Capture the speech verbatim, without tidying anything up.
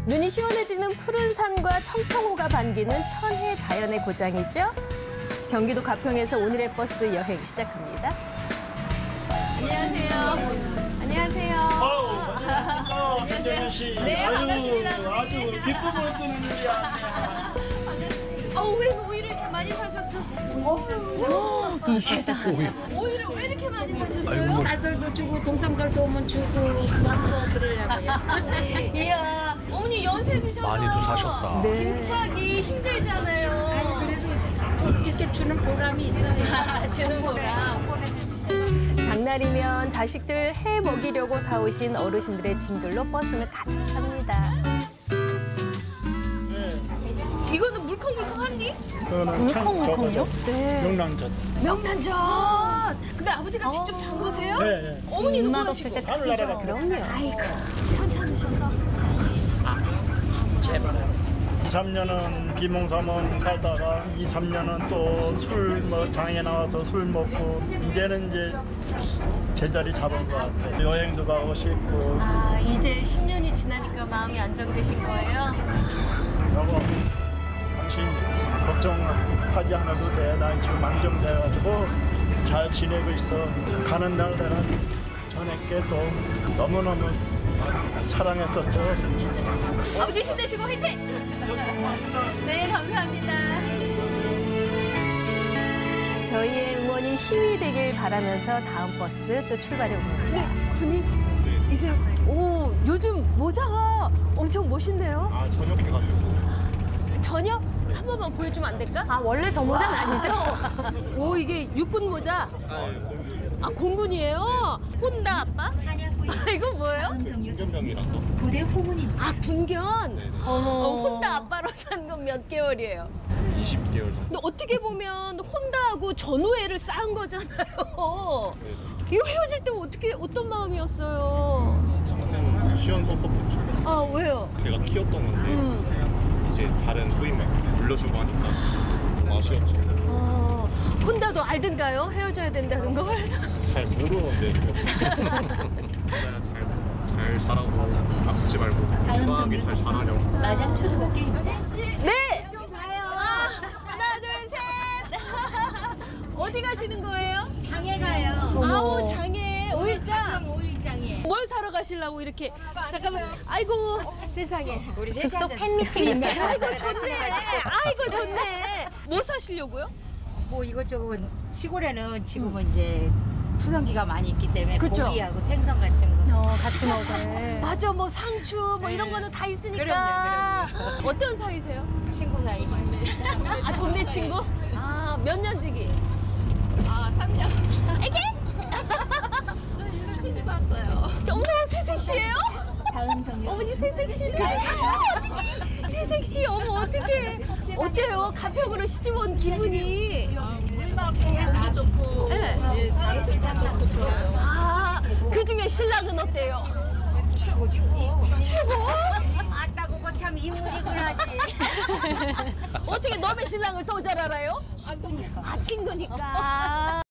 눈이 시원해지는 푸른 산과 청평호가 반기는 천혜 자연의 고장이죠. 경기도 가평에서 오늘의 버스 여행 시작합니다. 안녕하세요. 안녕하세요. 어, 김정현 씨. 네, 아유, 반갑습니다. 아주 기쁨을 뜨는 일이야. 어, 왜 오이를 이렇게 많이 사셨어? 오, 이게 다 오이를 왜 이렇게 많이 사셨어요? 딸들도 주고 동생들도 오면 주고 나도 그러려고요. 이야, 어머니 연세 드셔서 많이도 사셨다. 네. 김치하기 힘들잖아요. 그래도 직접 주는 보람이 있어요. 주는 보람. 장날이면 자식들 해 먹이려고 사오신 어르신들의 짐들로 버스는 가득 찹니다. 이거는 물컹물컹한디? 그거는 물컹물컹요? 네. 명란젓. 명란젓. 근데 아버지가 직접 담그세요? 네, 네. 어머니는 뭐 하시고? 하늘나라가 그럼요. 아이고, 편찮으셔서. 제발. 이, 삼 년은 비몽사몽 살다가 이, 삼 년은 또 술 뭐 장에 나와서 술 먹고 이제는 이제 제자리 잡은 것 같아요. 여행도 가고 싶고. 아, 이제 십 년이 지나니까 마음이 안정되신 거예요? 여보, 당신 걱정하지 않아도 돼. 난 지금 안정돼가지고 잘 지내고 있어. 가는 날 내가 전에께 또 너무너무 사랑했었어. 아버지 힘내시고 화이팅! 네, 감사합니다. 저희의 응원이 힘이 되길 바라면서 다음 버스 또 출발해 봅니다. 네, 주님, 이세요. 오, 요즘 모자가 엄청 멋있네요. 아, 저녁해가지고. 전혀? 한 번만 보여주면 안 될까? 아, 원래 저 모자는 아니죠? 오, 이게 육군 모자? 아, 예, 공군. 아, 공군이에요? 혼다 아빠? 아, 이건 뭐예요? 군견병이라서. 아, 군견? 네. 어, 혼다 아빠로 산 건 몇 개월이에요? 이십 개월 정도. 근데 어떻게 보면 혼다하고 전우애를 쌓은 거잖아요. 네. 이거 헤어질 때 어떻게, 어떤 마음이었어요? 저는 시연 섭섭했죠. 아, 왜요? 제가 키웠던 건데 음. 이제 다른 후임을 물려주고 하니까 좀 아쉬웠죠. 어, 혼다도 알던가요? 헤어져야 된다는 걸? 잘 모르는데 그냥 잘, 잘 살라고 아프지 말고 건강하게 잘 자라려고. 마장 초등학교입니다. 네! 아, 하나, 둘, 셋! 어디 가시는 거예요? 장에 가요. 아우, 장에 오일장. 오일장에. 뭘 사러 가시려고 이렇게. 잠깐만. 아이고, 세상에. 우리 즉석 팬미팅인가요? 아이고, 좋네. 아이고, 좋네. 뭐 사시려고요? 뭐 이것저것 시골에는 지금은 이제 추성기가 많이 있기 때문에 그쵸? 고기하고 생선 같은 거. 어, 같이 먹을. 맞아, 뭐 상추, 뭐 네. 이런 거는 다 있으니까. 그럼요, 어떤 사이세요? 친구 사이. 아, 동네 친구? 아, 몇 년지기? 아, 삼 년. 애기? 저 일로 시집 왔어요. 어머, 새색시예요? 다음 정류. 어머니 새색시. 새색시, 어머, 어떡해. 어때요? 가평으로 시집 온 기분이. 공기 좋고. 네. 예, 사람들 다 좋고 좋아요. 아, 그 중에 신랑은 어때요? 최고지 뭐. 최고? 아따고 참 인물이구나지. 어떻게 너의 신랑을 더 잘 알아요? 친구니까. 아, 친구니까.